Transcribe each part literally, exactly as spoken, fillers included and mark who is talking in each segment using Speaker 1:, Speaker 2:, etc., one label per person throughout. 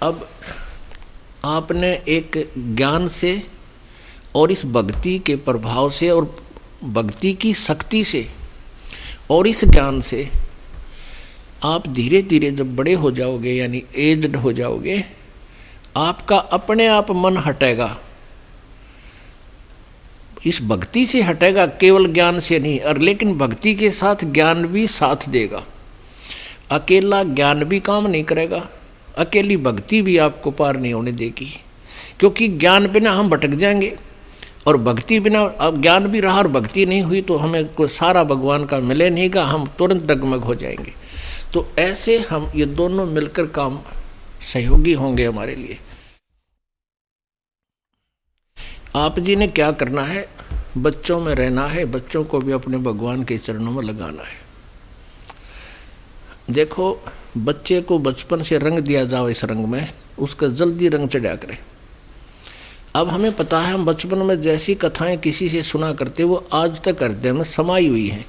Speaker 1: अब आपने एक ज्ञान से और इस भक्ति के प्रभाव से और भक्ति की शक्ति से और इस ज्ञान से आप धीरे धीरे जब बड़े हो जाओगे, यानी एज्ड हो जाओगे, आपका अपने आप मन हटेगा, इस भक्ति से हटेगा, केवल ज्ञान से नहीं। और लेकिन भक्ति के साथ ज्ञान भी साथ देगा। अकेला ज्ञान भी काम नहीं करेगा, अकेली भक्ति भी आपको पार नहीं होने देगी, क्योंकि ज्ञान बिना हम भटक जाएंगे और भक्ति बिना, अब ज्ञान भी रहा और भक्ति नहीं हुई तो हमें कोई सारा भगवान का मिले नहीं का, हम तुरंत डगमग हो जाएंगे। तो ऐसे हम ये दोनों मिलकर काम सहयोगी होंगे हमारे लिए। आप जी ने क्या करना है, बच्चों में रहना है, बच्चों को भी अपने भगवान के चरणों में लगाना है। देखो, बच्चे को बचपन से रंग दिया जाओ इस रंग में, उसका जल्दी रंग चढ़ा करे। अब हमें पता है, हम बचपन में जैसी कथाएं किसी से सुना करते वो आज तक हृदय में समाई हुई हैं।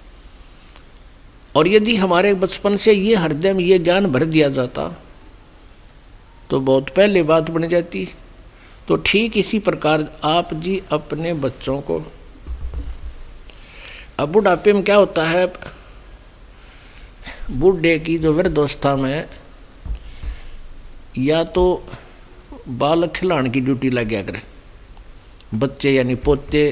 Speaker 1: और यदि हमारे बचपन से ये हृदय में ये ज्ञान भर दिया जाता तो बहुत पहले बात बन जाती। तो ठीक इसी प्रकार आप जी अपने बच्चों को, अब बुढ़ापे में क्या होता है, बूढ़े की जो वृद्धावस्था में या तो बालक खिलाने की ड्यूटी लग गया करे, बच्चे यानी पोते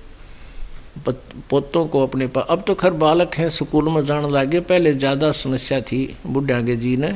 Speaker 1: पोतों को अपने पास। अब तो खैर बालक हैं, स्कूल में जाने लगे, पहले ज़्यादा समस्या थी बुढ़ागे जी ने।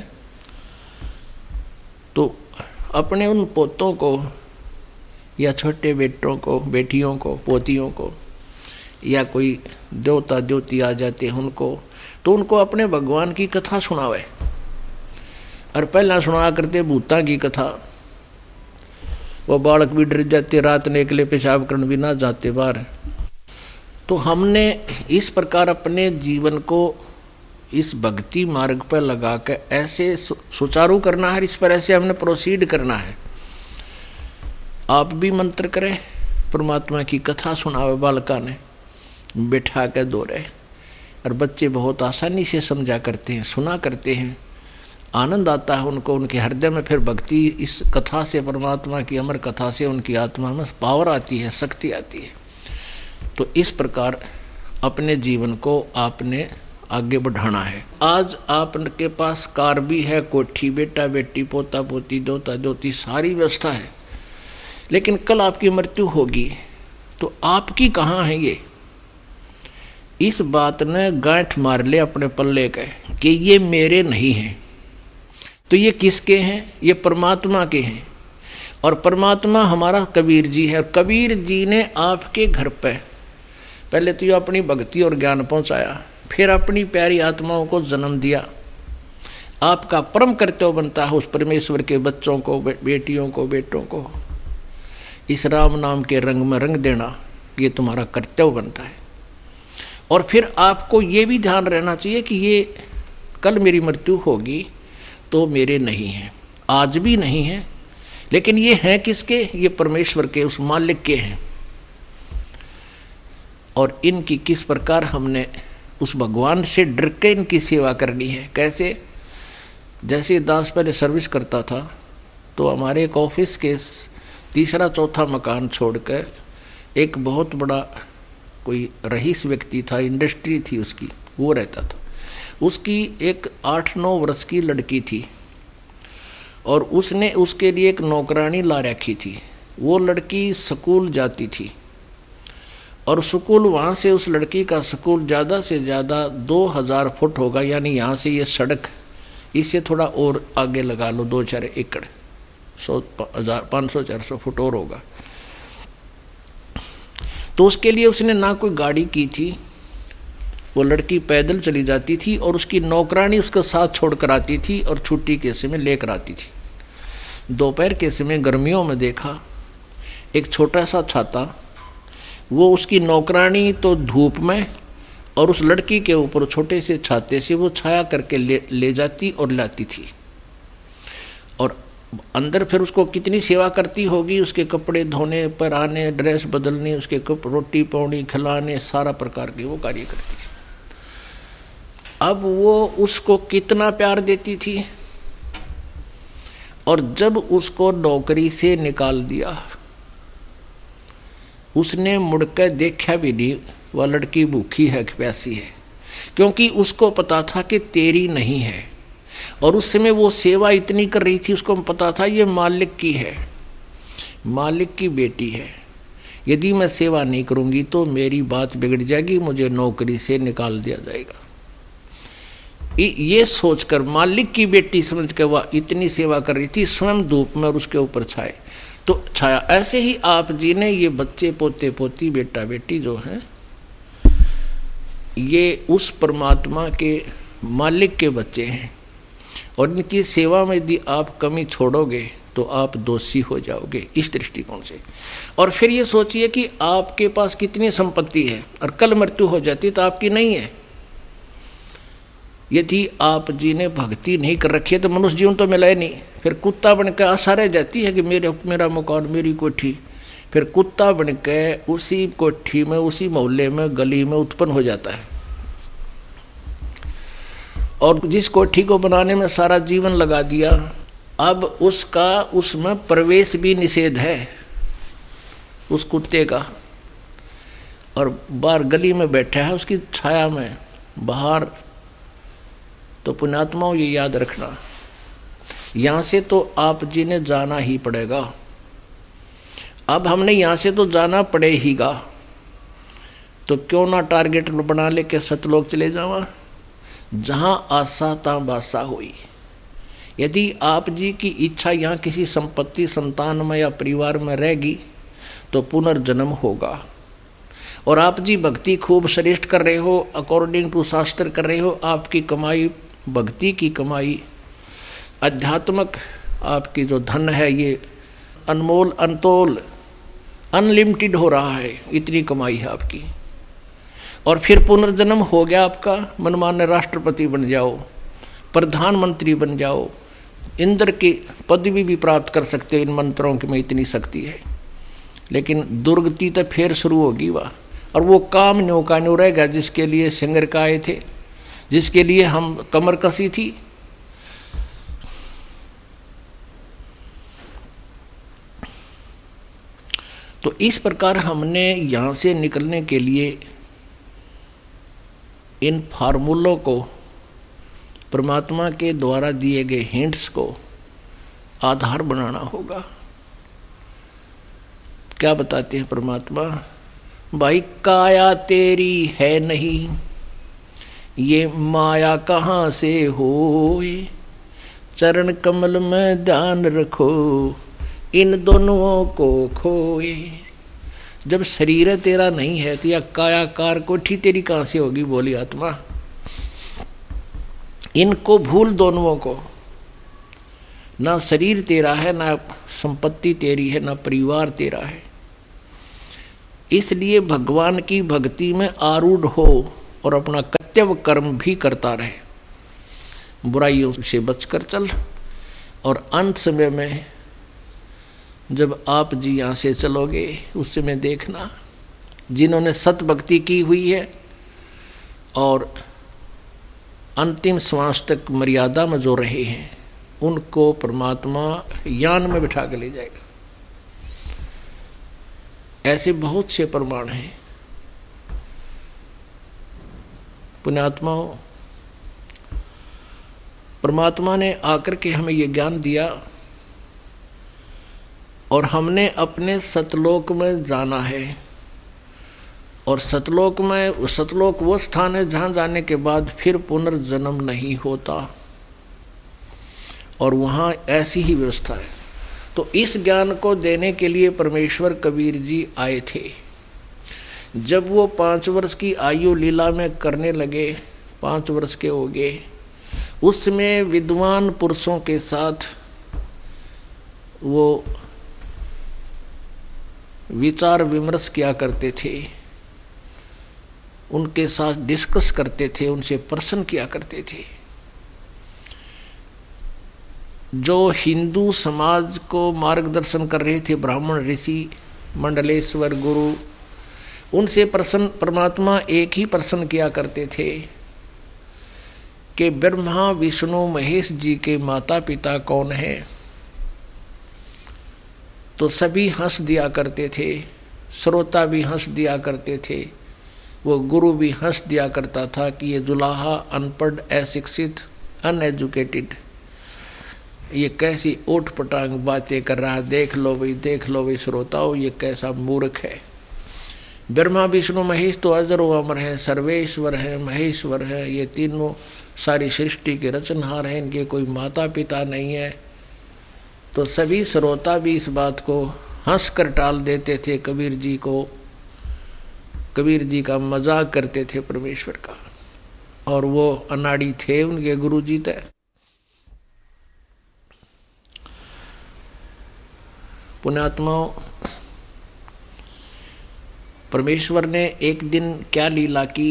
Speaker 1: तो अपने उन पोतों को या छोटे बेटों को, बेटियों को, पोतियों को, या कोई देवता देवती आ जाते हैं उनको, तो उनको अपने भगवान की कथा सुनावे। और पहला सुना करते भूता की कथा, वो बालक भी डर जाते, रात ने अकेले पेशाब करने भी ना जाते बाहर। तो हमने इस प्रकार अपने जीवन को इस भक्ति मार्ग पर लगा कर ऐसे सुचारू करना है, इस पर ऐसे हमने प्रोसीड करना है। आप भी मंत्र करें, परमात्मा की कथा सुनावे बालका ने बैठा के दोहरे, और बच्चे बहुत आसानी से समझा करते हैं, सुना करते हैं, आनंद आता है उनको, उनके हृदय में फिर भक्ति इस कथा से, परमात्मा की अमर कथा से उनकी आत्मा में पावर आती है, शक्ति आती है। तो इस प्रकार अपने जीवन को आपने आगे बढ़ाना है। आज आपके पास कार भी है, कोठी, बेटा बेटी, पोता पोती, दोता दोती, सारी व्यवस्था है, लेकिन कल आपकी मृत्यु होगी तो आपकी कहाँ है ये? इस बात ने गांठ मार ले अपने पल्ले के कि ये मेरे नहीं हैं। तो ये किसके हैं? ये परमात्मा के हैं। और परमात्मा हमारा कबीर जी है। कबीर जी ने आपके घर पे पहले तो ये अपनी भक्ति और ज्ञान पहुंचाया, फिर अपनी प्यारी आत्माओं को जन्म दिया। आपका परम कर्तव्य बनता है उस परमेश्वर के बच्चों को, बेटियों को, बेटों को इस राम नाम के रंग में रंग देना, ये तुम्हारा कर्तव्य बनता है। और फिर आपको ये भी ध्यान रहना चाहिए कि ये कल मेरी मृत्यु होगी तो मेरे नहीं हैं, आज भी नहीं हैं, लेकिन ये हैं किसके? ये परमेश्वर के, उस मालिक के हैं। और इनकी किस प्रकार हमने उस भगवान से डर के इनकी सेवा करनी है। कैसे? जैसे दास पहले सर्विस करता था तो हमारे एक ऑफिस के तीसरा चौथा मकान छोड़कर एक बहुत बड़ा कोई रईस व्यक्ति था, इंडस्ट्री थी उसकी, वो रहता था। उसकी एक आठ नौ वर्ष की लड़की थी और उसने उसके लिए एक नौकरानी ला रखी थी। वो लड़की स्कूल जाती थी और स्कूल वहाँ से, उस लड़की का स्कूल ज़्यादा से ज़्यादा दो हज़ार फुट होगा, यानी यहाँ से ये सड़क, इससे थोड़ा और आगे लगा लो दो चार एकड़, सौ हज़ार पाँच सौ चार सौ फुट और होगा। तो उसके लिए उसने ना कोई गाड़ी की थी, वो लड़की पैदल चली जाती थी और उसकी नौकरानी उसका साथ छोड़कर आती थी और छुट्टी के समय लेकर आती थी। दोपहर के समय गर्मियों में देखा एक छोटा सा छाता, वो उसकी नौकरानी तो धूप में और उस लड़की के ऊपर छोटे से छाते से वो छाया करके ले ले जाती और लाती थी। और अंदर फिर उसको कितनी सेवा करती होगी, उसके कपड़े धोने, पहनाने, ड्रेस बदलने, उसके कप रोटी पानी खिलाने, सारा प्रकार के वो कार्य करती थी। अब वो उसको कितना प्यार देती थी। और जब उसको नौकरी से निकाल दिया, उसने मुड़कर देखा भी नहीं वह लड़की भूखी है कि प्यासी है, क्योंकि उसको पता था कि तेरी नहीं है। और उस समय वो सेवा इतनी कर रही थी, उसको पता था ये मालिक की है, मालिक की बेटी है, यदि मैं सेवा नहीं करूंगी तो मेरी बात बिगड़ जाएगी, मुझे नौकरी से निकाल दिया जाएगा। ये सोचकर मालिक की बेटी समझ के वह इतनी सेवा कर रही थी, स्वयं धूप में और उसके ऊपर छाए तो छाया। ऐसे ही आप जी ने ये बच्चे पोते पोती बेटा बेटी जो हैं, ये उस परमात्मा के मालिक के बच्चे हैं, और इनकी सेवा में यदि आप कमी छोड़ोगे तो आप दोषी हो जाओगे इस दृष्टिकोण से। और फिर ये सोचिए कि आपके पास कितनी संपत्ति है और कल मृत्यु हो जाती तो आपकी नहीं है। यदि आप जी ने भक्ति नहीं कर रखी है तो मनुष्य जीवन तो मिला ही नहीं, फिर कुत्ता बन के आशा रह जाती है कि मेरे मेरा मकान मेरी कोठी, फिर कुत्ता बन के उसी कोठी में उसी मोहल्ले में गली में उत्पन्न हो जाता है, और जिस कोठी को बनाने में सारा जीवन लगा दिया, अब उसका उसमें प्रवेश भी निषेध है उस कुत्ते का, और बाहर गली में बैठा है उसकी छाया में बाहर। तो पुण्यात्माओं ये याद रखना, यहाँ से तो आप जी ने जाना ही पड़ेगा। अब हमने यहाँ से तो जाना पड़ेगा, तो क्यों ना टारगेट बना ले के सतलोक चले जावा, जहाँ आशा ता बासा हुई। यदि आप जी की इच्छा यहाँ किसी संपत्ति संतान में या परिवार में रहेगी तो पुनर्जन्म होगा। और आप जी भक्ति खूब श्रेष्ठ कर रहे हो, अकॉर्डिंग टू शास्त्र कर रहे हो, आपकी कमाई भक्ति की कमाई आध्यात्मिक आपकी जो धन है ये अनमोल अनतोल अनलिमिटेड हो रहा है, इतनी कमाई है आपकी। और फिर पुनर्जन्म हो गया आपका, मनमान्य राष्ट्रपति बन जाओ, प्रधानमंत्री बन जाओ, इंद्र की पदवी भी प्राप्त कर सकते हो, इन मंत्रों की में इतनी शक्ति है। लेकिन दुर्गति तो फिर शुरू होगी वह, और वो काम न्यो का न्यो रहेगा जिसके लिए सिंगर का आए थे, जिसके लिए हम कमर कसी थी। तो इस प्रकार हमने यहाँ से निकलने के लिए इन फार्मूलों को, परमात्मा के द्वारा दिए गए हिंट्स को आधार बनाना होगा। क्या बताते हैं परमात्मा? भाई काया तेरी है नहीं, ये माया कहाँ से होए, चरण कमल में ध्यान रखो, इन दोनों को खोए। जब शरीर तेरा नहीं है तो या कायाकार कोठी तेरी कहाँ से होगी, बोली आत्मा। इनको भूल दोनों को, ना शरीर तेरा है, ना संपत्ति तेरी है, ना परिवार तेरा है। इसलिए भगवान की भक्ति में आरूढ़ हो और अपना कर्तव्य कर्म भी करता रहे, बुराइयों से बचकर चल। और अंत समय में जब आप जी यहाँ से चलोगे उस समय देखना, जिन्होंने सत भक्ति की हुई है और अंतिम श्वास तक मर्यादा में जो रहे हैं, उनको परमात्मा यान में बिठा के ले जाएगा। ऐसे बहुत से प्रमाण हैं। पुण्यात्माओं, परमात्मा ने आकर के हमें ये ज्ञान दिया और हमने अपने सतलोक में जाना है। और सतलोक में, सतलोक वो स्थान है जहाँ जाने के बाद फिर पुनर्जन्म नहीं होता, और वहाँ ऐसी ही व्यवस्था है। तो इस ज्ञान को देने के लिए परमेश्वर कबीर जी आए थे। जब वो पाँच वर्ष की आयु लीला में करने लगे, पाँच वर्ष के हो गए, उसमें विद्वान पुरुषों के साथ वो विचार विमर्श किया करते थे, उनके साथ डिस्कस करते थे, उनसे प्रश्न किया करते थे। जो हिंदू समाज को मार्गदर्शन कर रहे थे, ब्राह्मण ऋषि मंडलेश्वर गुरु, उनसे प्रश्न परमात्मा एक ही प्रश्न किया करते थे कि ब्रह्मा विष्णु महेश जी के माता पिता कौन है। तो सभी हंस दिया करते थे, श्रोता भी हंस दिया करते थे, वो गुरु भी हंस दिया करता था कि ये जुलाहा अनपढ़, अशिक्षित, अनएजुकेटेड, ये कैसी ओट पटांग बातें कर रहा, देख लो भाई, देख लो भाई श्रोताओं, ये कैसा मूर्ख है। ब्रह्मा विष्णु महेश तो अजर अमर हैं, सर्वेश्वर हैं, महेश्वर हैं, ये तीनों सारी सृष्टि के रचनहार हैं, इनके कोई माता पिता नहीं है। तो सभी श्रोता भी इस बात को हंस कर टाल देते थे, कबीर जी को, कबीर जी का मजाक करते थे परमेश्वर का। और वो अनाड़ी थे उनके गुरु जी थे। पुण्यात्माओं, परमेश्वर ने एक दिन क्या लीला की,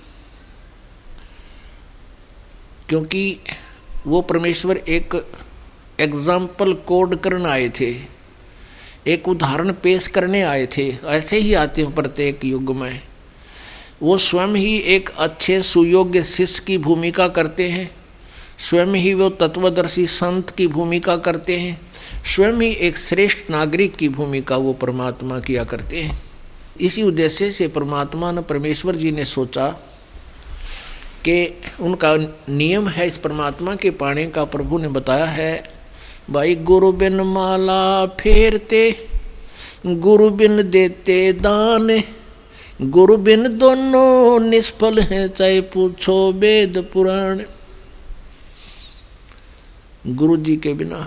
Speaker 1: क्योंकि वो परमेश्वर एक एग्जाम्पल कोड करने आए थे, एक उदाहरण पेश करने आए थे। ऐसे ही आते हैं प्रत्येक युग में। वो स्वयं ही एक अच्छे सुयोग्य शिष्य की भूमिका करते हैं, स्वयं ही वो तत्वदर्शी संत की भूमिका करते हैं, स्वयं ही एक श्रेष्ठ नागरिक की भूमिका वो परमात्मा किया करते हैं। इसी उद्देश्य से परमात्मा ने, परमेश्वर जी ने सोचा कि उनका नियम है इस परमात्मा के पाने का। प्रभु ने बताया है, भाई गुरु बिन माला फेरते, गुरु बिन देते दान, गुरु बिन दोनों निष्फल हैं, चाहे पूछो वेद पुराण। गुरु जी के बिना,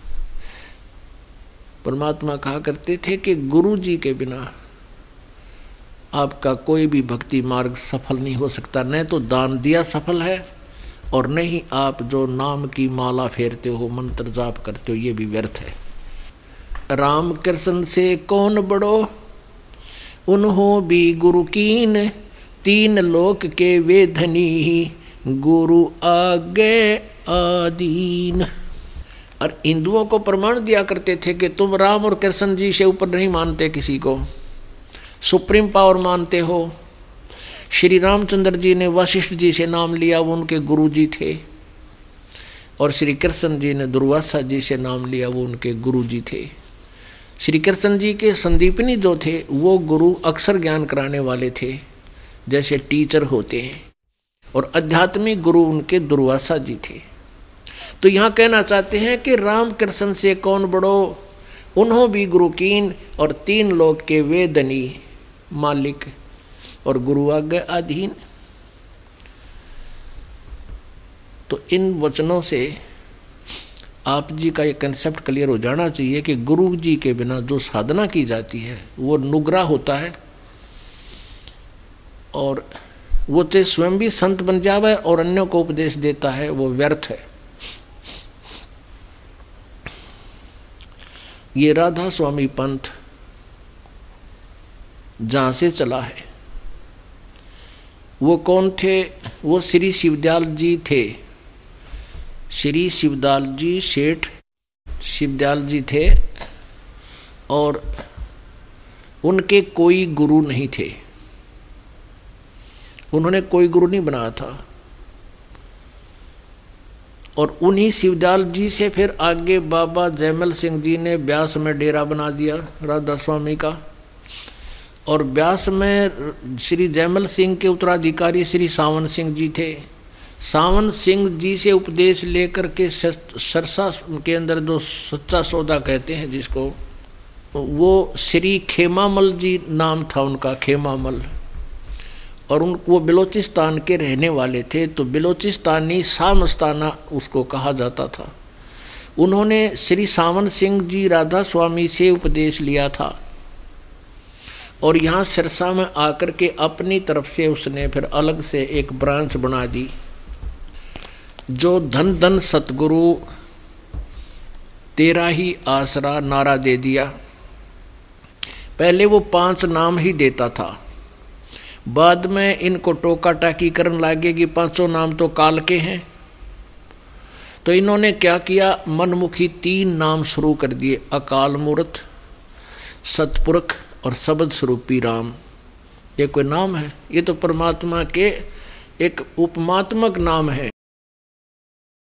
Speaker 1: परमात्मा कहा करते थे कि गुरु जी के बिना आपका कोई भी भक्ति मार्ग सफल नहीं हो सकता। न तो दान दिया सफल है, और न ही आप जो नाम की माला फेरते हो, मंत्र जाप करते हो, ये भी व्यर्थ है। राम कृष्ण से कौन बड़ो, उन्हों भी गुरु कीन, तीन लोक के वे धनी, गुरु आगे आदीन। और हिंदुओं को प्रमाण दिया करते थे कि तुम राम और कृष्ण जी से ऊपर नहीं मानते किसी को, सुप्रीम पावर मानते हो। श्री रामचंद्र जी ने वशिष्ठ जी से नाम लिया, वो उनके गुरु जी थे, और श्री कृष्ण जी ने दुर्वासा जी से नाम लिया, वो उनके गुरु जी थे। श्री कृष्ण जी के संदीपनी जो थे वो गुरु अक्षर ज्ञान कराने वाले थे, जैसे टीचर होते हैं, और आध्यात्मिक गुरु उनके दुर्वासा जी थे। तो यहाँ कहना चाहते हैं कि राम कृष्ण से कौन बड़ो, उन्हों भी गुरु कीन, और तीन लोग के वेदनी मालिक, और गुरु आज्ञा अधीन। तो इन वचनों से आप जी का ये कंसेप्ट क्लियर हो जाना चाहिए कि गुरु जी के बिना जो साधना की जाती है वो नुगरा होता है, और वो चाहे स्वयं भी संत बन जावे और अन्यों को उपदेश देता है, वो व्यर्थ है। ये राधा स्वामी पंथ जहाँ से चला है, वो कौन थे? वो श्री शिवदयाल जी थे। श्री शिवदयाल जी, सेठ शिवदयाल जी थे, और उनके कोई गुरु नहीं थे, उन्होंने कोई गुरु नहीं बनाया था। और उन्हीं शिवदयाल जी से फिर आगे बाबा जयमल सिंह जी ने ब्यास में डेरा बना दिया राधा स्वामी का, और ब्यास में श्री जयमल सिंह के उत्तराधिकारी श्री सावन सिंह जी थे। सावन सिंह जी से उपदेश लेकर के सरसा के अंदर जो सच्चा सौदा कहते हैं जिसको, वो श्री खेमामल जी नाम था उनका, खेमामल, और उन वो बलोचिस्तान के रहने वाले थे। तो बलोचिस्तानी सामस्ताना उसको कहा जाता था। उन्होंने श्री सावन सिंह जी राधा स्वामी से उपदेश लिया था, और यहाँ सिरसा में आकर के अपनी तरफ से उसने फिर अलग से एक ब्रांच बना दी, जो धन धन सतगुरु तेरा ही आसरा नारा दे दिया। पहले वो पांच नाम ही देता था, बाद में इनको टोका टाकी करने लगे कि पांचों नाम तो काल के हैं। तो इन्होंने क्या किया, मनमुखी तीन नाम शुरू कर दिए, अकाल मूर्त, सतपुरख और शब्द स्वरूपी राम। ये कोई नाम है? ये तो परमात्मा के एक उपमात्मक नाम है।